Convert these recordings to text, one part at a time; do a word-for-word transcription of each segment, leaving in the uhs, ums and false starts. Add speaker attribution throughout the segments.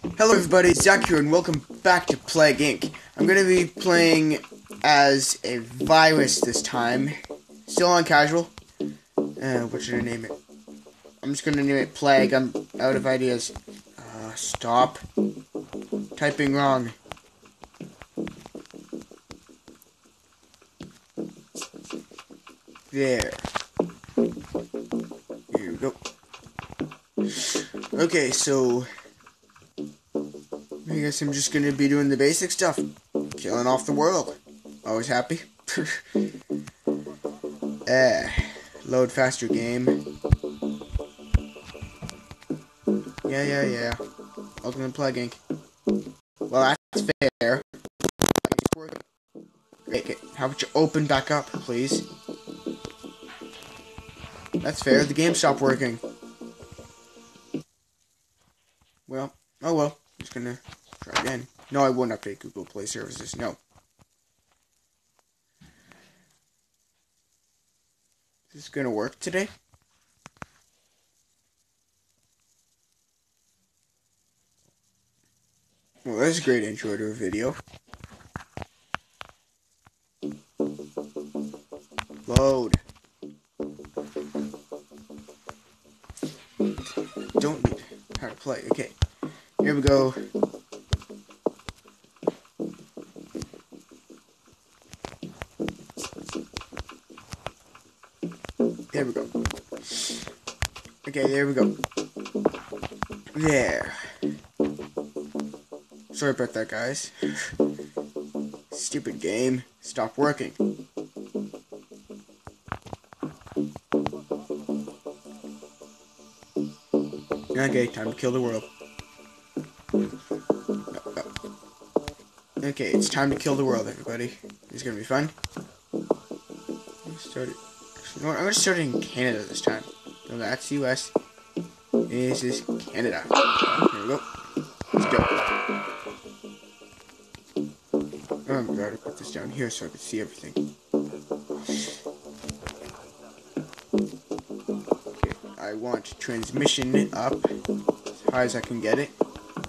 Speaker 1: Hello everybody, it's Zach here and welcome back to Plague Incorporated. I'm going to be playing as a virus this time. Still on casual. Uh, what should I name it? I'm just going to name it Plague. I'm out of ideas. Uh, stop. Typing wrong. There. Here we go. Okay, so I guess I'm just gonna be doing the basic stuff. Killing off the world. Always happy. uh, load faster game. Yeah, yeah, yeah. Welcome to Plague Incorporated. Well, that's fair. Make it. How about you open back up, please? That's fair. The game stopped working. Well, oh well. I'm just gonna try again. No, I won't update Google Play Services. No. Is this gonna work today? Well, that's a great intro to a video. Load. Don't need how to play. Okay. Here we go. There we go. Okay, there we go. There. Sorry about that, guys. Stupid game. Stop working. Okay, time to kill the world. No, no. Okay, it's time to kill the world, everybody. It's gonna be fun. Start it. You know what? I'm gonna start it in Canada this time. No, that's U S. This is Canada. Here we go. Let's go. Oh my god, I put this down here so I can see everything. Okay, I want transmission up as high as I can get it.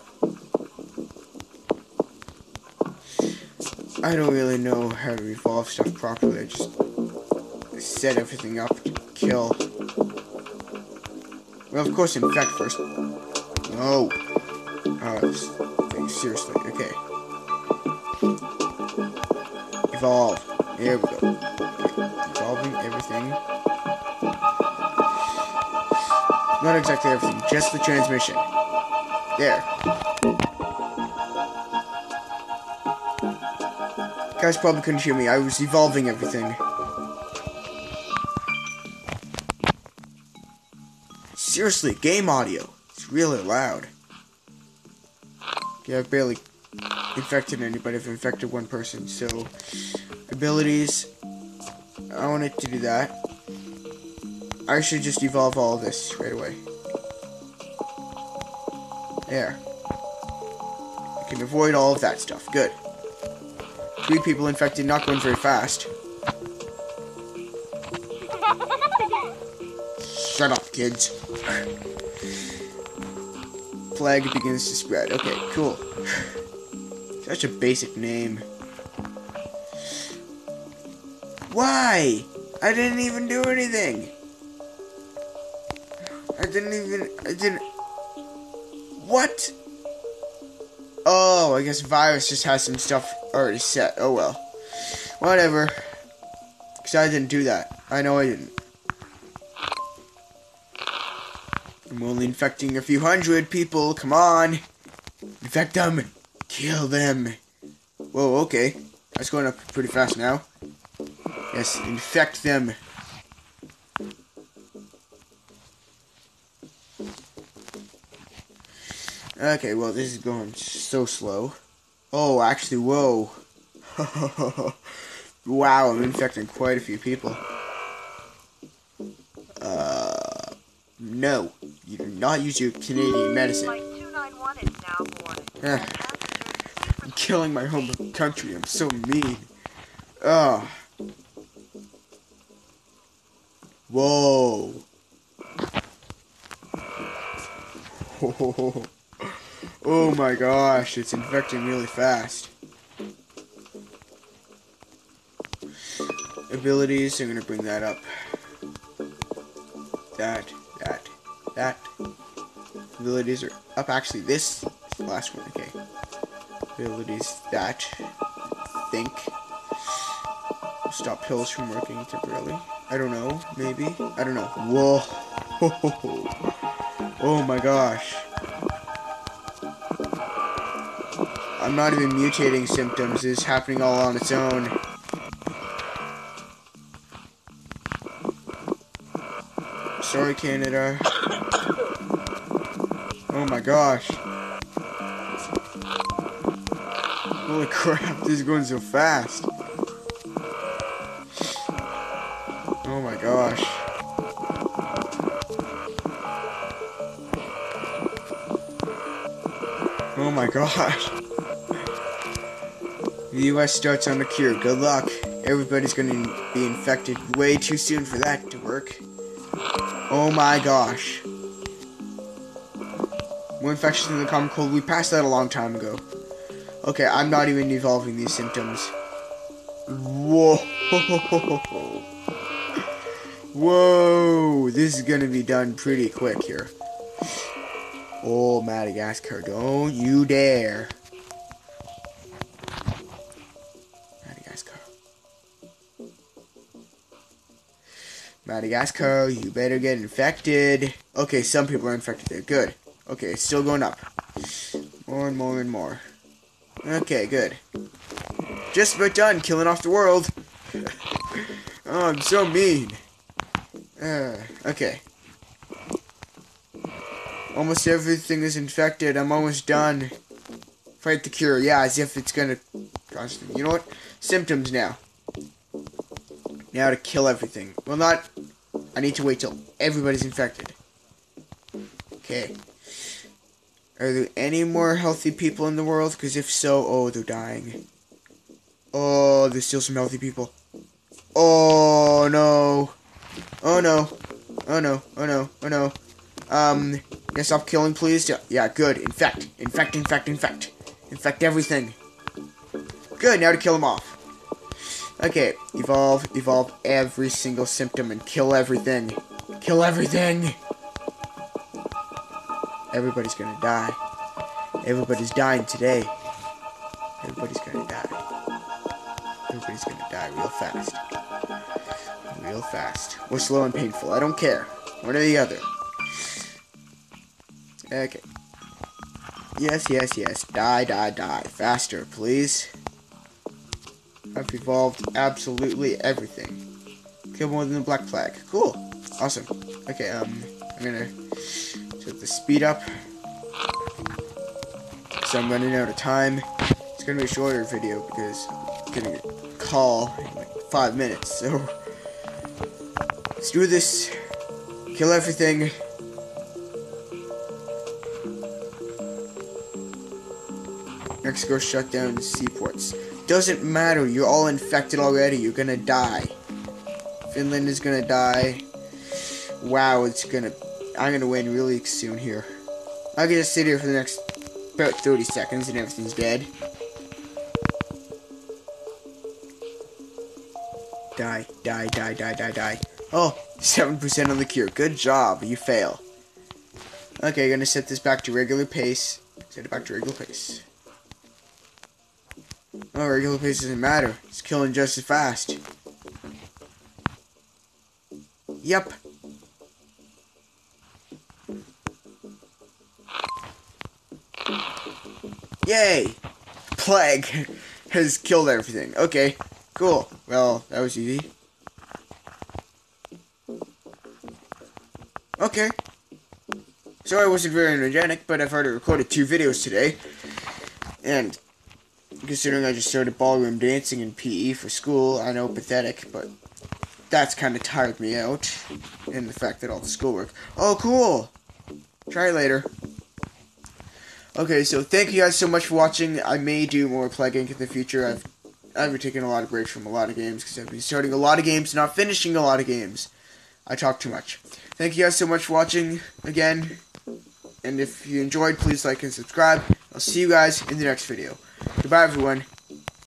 Speaker 1: I don't really know how to evolve stuff properly. I just set everything up to kill. Well, of course, infect first. No. Oh, this thing, seriously. Okay. Evolve. There we go. Okay. Evolving everything. Not exactly everything, just the transmission. There. You guys probably couldn't hear me. I was evolving everything. Seriously, game audio. It's really loud. Okay, I've barely infected anybody. I've infected one person, so abilities. I want it to do that. I should just evolve all of this right away. There. I can avoid all of that stuff. Good. Three people infected, not going very fast. Shut up, kids. Plague begins to spread. Okay, cool. Such a basic name. Why? I didn't even do anything. I didn't even... I didn't... What? Oh, I guess virus just has some stuff already set. Oh well. Whatever. Because I didn't do that. I know I didn't. I'm only infecting a few hundred people. Come on. Infect them. Kill them. Whoa, okay. That's going up pretty fast now. Yes, infect them. Okay, well, this is going so slow. Oh, actually, whoa. Wow, I'm infecting quite a few people. Uh, no. You do not use your Canadian medicine. Uh, I'm killing my home country. I'm so mean. Ugh. Whoa. Oh my gosh, it's infecting really fast. Abilities, I'm gonna bring that up. That, that, that. Abilities are up. Actually, this is the last one. Okay. Abilities, that. Think. Stop pills from working temporarily. I don't know. Maybe. I don't know. Whoa. Oh my gosh. I'm not even mutating symptoms. It's happening all on its own. Sorry, Canada. Oh my gosh. Holy crap, this is going so fast. Oh my gosh. Oh my gosh. The U S starts on a cure. Good luck. Everybody's going to be infected way too soon for that to work. Oh my gosh. More infections than the common cold. We passed that a long time ago. Okay, I'm not even evolving these symptoms. Whoa. Whoa. This is going to be done pretty quick here. Oh, Madagascar. Don't you dare. Madagascar. Madagascar, you better get infected. Okay, some people are infected there. Good. Okay, it's still going up. More and more and more. Okay, good. Just about done killing off the world. Oh, I'm so mean. Uh, okay. Almost everything is infected. I'm almost done. Fight the cure. Yeah, as if it's gonna... You know what? Symptoms now. Now to kill everything. Well, not... I need to wait till everybody's infected. Okay. Are there any more healthy people in the world? Because if so, oh, they're dying. Oh, there's still some healthy people. Oh, no. Oh, no. Oh, no. Oh, no. Oh, no. Um, yeah, stop killing, please. Yeah, yeah, good. Infect. Infect, infect, infect. Infect everything. Good, now to kill them off. Okay, evolve, evolve every single symptom and kill everything. Kill everything! Everybody's gonna die. Everybody's dying today. Everybody's gonna die. Everybody's gonna die real fast. Real fast. Or slow and painful. I don't care. One or the other. Okay. Yes, yes, yes. Die, die, die. Faster, please. I've evolved absolutely everything. Kill more than the black flag. Cool. Awesome. Okay, um, I'm gonna set the speed up. So I'm running out of time. It's gonna be a shorter video because I'm getting a call in like five minutes. So let's do this. Kill everything. Mexico shut down seaports. Doesn't matter. You're all infected already. You're gonna die. Finland is gonna die. Wow, it's gonna... I'm gonna win really soon here. I can just sit here for the next about thirty seconds and everything's dead. Die, die, die, die, die, die. Oh, seven percent on the cure. Good job. You fail. Okay, gonna set this back to regular pace. Set it back to regular pace. Oh, regular pace doesn't matter. It's killing just as fast. Yep. Yay! Plague has killed everything. Okay, cool. Well, that was easy. Okay. Sorry I wasn't very energetic, but I've already recorded two videos today. And considering I just started ballroom dancing in P E for school, I know, pathetic, but that's kind of tired me out. And the fact that all the schoolwork. Oh, cool! Try it later. Okay, so thank you guys so much for watching. I may do more Plague Inc in the future. I've I've been taking a lot of breaks from a lot of games because I've been starting a lot of games, not finishing a lot of games. I talk too much. Thank you guys so much for watching again, And if you enjoyed, please like and subscribe. I'll see you guys in the next video. Goodbye, everyone.